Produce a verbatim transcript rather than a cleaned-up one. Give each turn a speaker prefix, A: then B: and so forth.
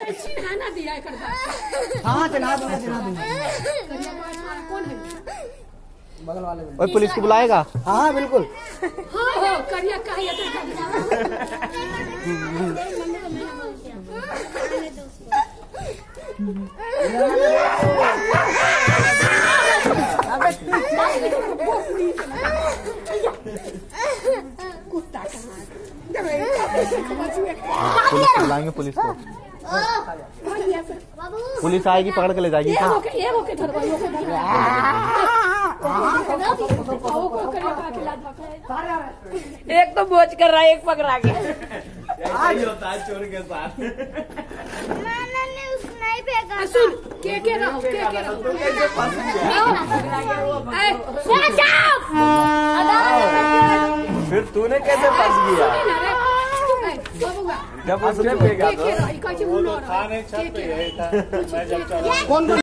A: चिन्हाना दिया कर
B: हाँ चिन्हा दूंगा चिन्हा दूंगा।
A: कौन है?
B: बगल वाले
C: और पुलिस को बुलाएगा?
B: हाँ बिल्कुल।
A: हाँ हो करिया कहिए तो कुत्ता
C: पुलिस को बुलाएंगे, पुलिस को। पुलिस आएगी पकड़ के ले जाएगी।
A: एक तो बोझ कर रहा है, एक पकड़ा के
D: होता है चोर के साथ।
A: सुन के के रहो के के रहो
D: फिर तूने कैसे फंस गया? जब उसने फेंका तो वो तो था नहीं, छत पे गया था। मैं जब चला